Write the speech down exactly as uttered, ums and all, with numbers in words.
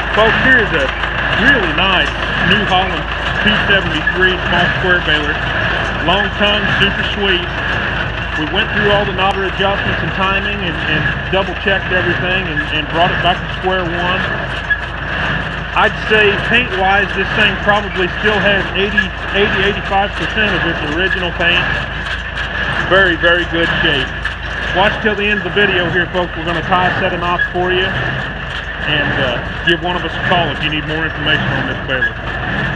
Folks, here's a really nice New Holland two seventy-three small square baler. Long tongue, super sweet. We went through all the knobber adjustments and timing and, and double checked everything and, and brought it back to square one. I'd say paint wise this thing probably still has eighty, eighty-five percent of its original paint. Very, very good shape. Watch till the end of the video here, folks. We're going to tie a set of knots for you and uh, give one of us a call if you need more information on this baler.